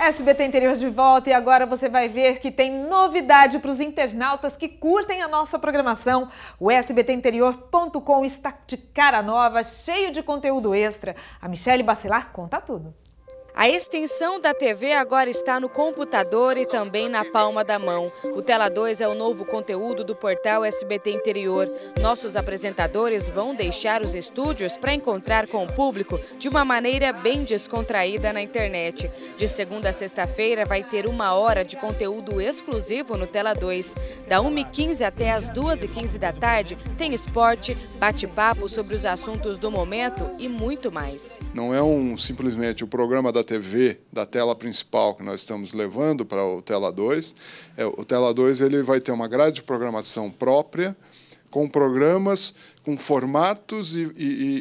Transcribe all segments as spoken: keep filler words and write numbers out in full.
S B T Interior de volta e agora você vai ver que tem novidade para os internautas que curtem a nossa programação. O S B T interior ponto com está de cara nova, cheio de conteúdo extra. A Michele Bacelar conta tudo. A extensão da T V agora está no computador e também na palma da mão. O Tela dois é o novo conteúdo do portal S B T Interior. Nossos apresentadores vão deixar os estúdios para encontrar com o público de uma maneira bem descontraída na internet. De segunda a sexta-feira vai ter uma hora de conteúdo exclusivo no Tela dois. Da uma e quinze até as duas e quinze da tarde tem esporte, bate-papo sobre os assuntos do momento e muito mais. Não é um simplesmente o programa da T V, da tela principal que nós estamos levando para o Tela dois. É, o Tela dois ele vai ter uma grade de programação própria, com programas, com formatos e, e,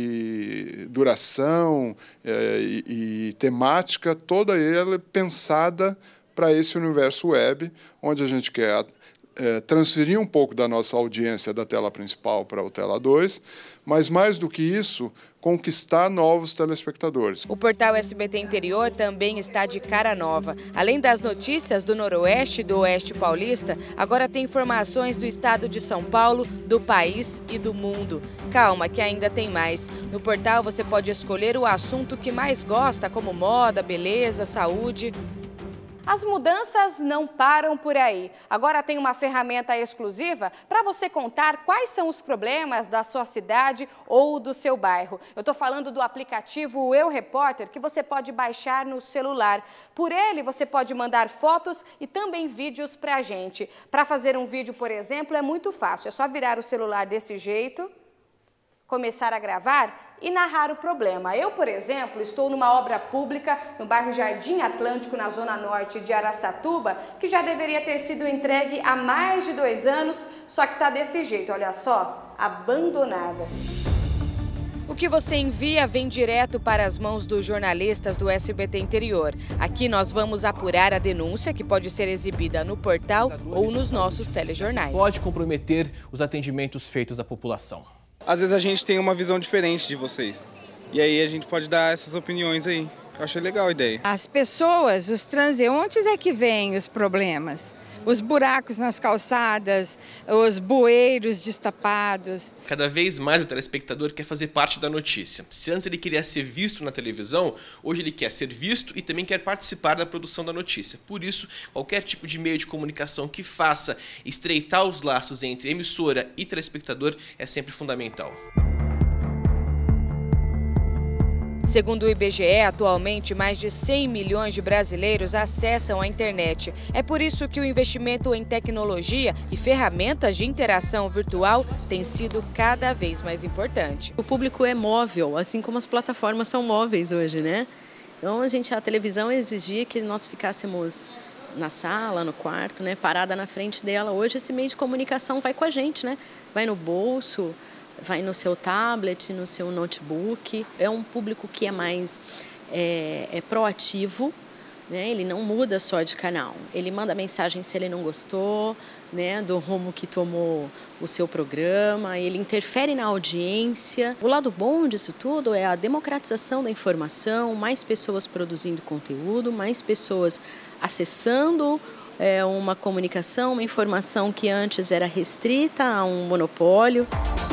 e duração é, e, e temática, toda ela pensada para esse universo web, onde a gente quer é, transferir um pouco da nossa audiência da tela principal para o Tela dois, mas mais do que isso, conquistar novos telespectadores. O portal S B T Interior também está de cara nova. Além das notícias do Noroeste e do Oeste Paulista, agora tem informações do estado de São Paulo, do país e do mundo. Calma, que ainda tem mais. No portal você pode escolher o assunto que mais gosta, como moda, beleza, saúde. As mudanças não param por aí. Agora tem uma ferramenta exclusiva para você contar quais são os problemas da sua cidade ou do seu bairro. Eu estou falando do aplicativo Eu Repórter, que você pode baixar no celular. Por ele, você pode mandar fotos e também vídeos para a gente. Para fazer um vídeo, por exemplo, é muito fácil. É só virar o celular desse jeito, começar a gravar e narrar o problema. Eu, por exemplo, estou numa obra pública no bairro Jardim Atlântico, na zona norte de Araçatuba, que já deveria ter sido entregue há mais de dois anos, só que está desse jeito, olha só, abandonada. O que você envia vem direto para as mãos dos jornalistas do S B T Interior. Aqui nós vamos apurar a denúncia, que pode ser exibida no portal ou nos nossos telejornais. Pode comprometer os atendimentos feitos à população. Às vezes a gente tem uma visão diferente de vocês. E aí a gente pode dar essas opiniões aí. Eu achei legal a ideia. As pessoas, os transeuntes é que vêm os problemas. Os buracos nas calçadas, os bueiros destapados. Cada vez mais o telespectador quer fazer parte da notícia. Se antes ele queria ser visto na televisão, hoje ele quer ser visto e também quer participar da produção da notícia. Por isso, qualquer tipo de meio de comunicação que faça estreitar os laços entre emissora e telespectador é sempre fundamental. Segundo o I B G E, atualmente mais de cem milhões de brasileiros acessam a internet. É por isso que o investimento em tecnologia e ferramentas de interação virtual tem sido cada vez mais importante. O público é móvel, assim como as plataformas são móveis hoje, né? Então a gente, a televisão exigia que nós ficássemos na sala, no quarto, né, parada na frente dela. Hoje esse meio de comunicação vai com a gente, né? Vai no bolso, vai no seu tablet, no seu notebook. É um público que é mais é, é proativo, né? Ele não muda só de canal. Ele manda mensagem se ele não gostou, né, do rumo que tomou o seu programa. Ele interfere na audiência. O lado bom disso tudo é a democratização da informação, mais pessoas produzindo conteúdo, mais pessoas acessando é, uma comunicação, uma informação que antes era restrita a um monopólio.